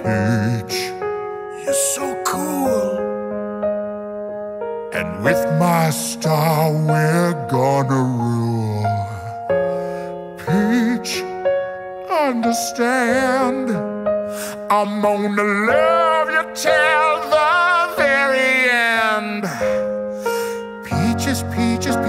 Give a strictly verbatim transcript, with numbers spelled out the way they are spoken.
Peach, you're so cool, and with my star we're gonna rule. Peach, understand, I'm gonna love you till the very end. Peaches, peaches,